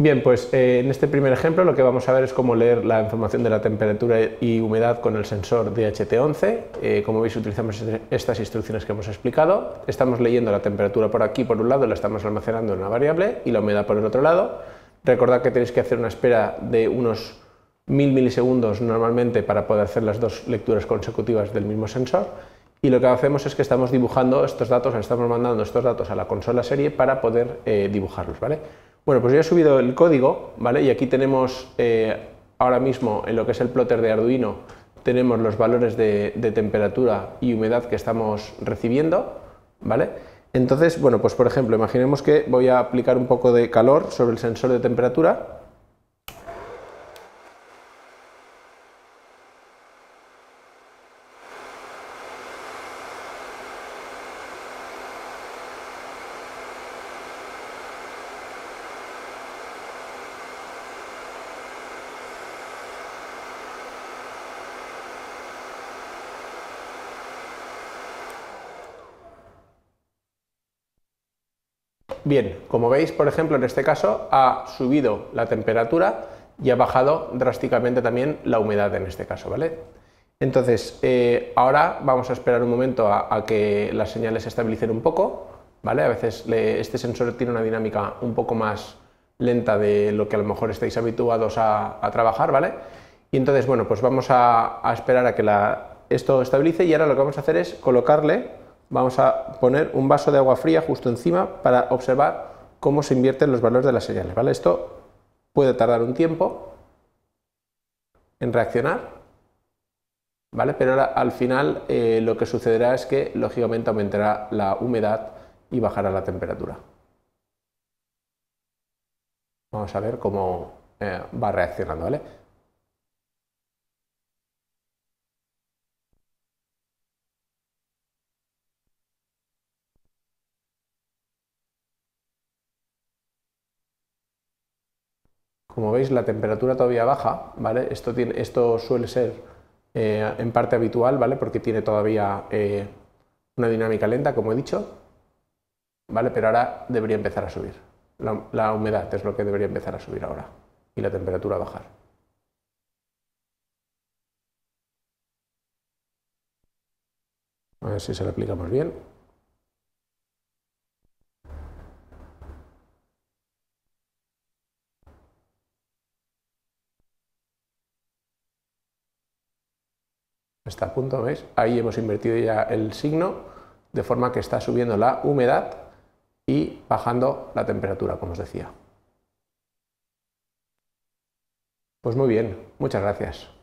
Bien, pues en este primer ejemplo lo que vamos a ver es cómo leer la información de la temperatura y humedad con el sensor DHT11. Como veis, utilizamos estas instrucciones que hemos explicado. Estamos leyendo la temperatura por aquí, por un lado, la estamos almacenando en una variable, y la humedad por el otro lado. Recordad que tenéis que hacer una espera de unos 1000 milisegundos normalmente para poder hacer las dos lecturas consecutivas del mismo sensor. Y lo que hacemos es que estamos dibujando estos datos, estamos mandando estos datos a la consola serie para poder dibujarlos, ¿vale? Bueno, pues yo he subido el código, ¿vale? Y aquí tenemos ahora mismo en lo que es el plotter de Arduino, tenemos los valores de temperatura y humedad que estamos recibiendo, ¿vale? Entonces, bueno, pues por ejemplo, imaginemos que voy a aplicar un poco de calor sobre el sensor de temperatura. Bien, como veis, por ejemplo, en este caso ha subido la temperatura y ha bajado drásticamente también la humedad en este caso, ¿vale? Entonces, ahora vamos a esperar un momento a que las señales se estabilicen un poco, ¿vale? A veces este sensor tiene una dinámica un poco más lenta de lo que a lo mejor estáis habituados a trabajar, ¿vale? Y entonces, bueno, pues vamos a esperar a que esto estabilice, y ahora lo que vamos a hacer es colocarle. Vamos a poner un vaso de agua fría justo encima para observar cómo se invierten los valores de las señales, ¿vale? Esto puede tardar un tiempo en reaccionar, ¿vale? Pero ahora, al final lo que sucederá es que lógicamente aumentará la humedad y bajará la temperatura. Vamos a ver cómo va reaccionando, ¿vale? Como veis, la temperatura todavía baja, ¿vale? Esto suele ser en parte habitual, ¿vale? Porque tiene todavía una dinámica lenta, como he dicho, ¿vale? Pero ahora debería empezar a subir. La humedad es lo que debería empezar a subir ahora, y la temperatura a bajar. A ver si se lo aplicamos bien. Está a punto, ¿veis? Ahí hemos invertido ya el signo, de forma que está subiendo la humedad y bajando la temperatura, como os decía. Pues muy bien, muchas gracias.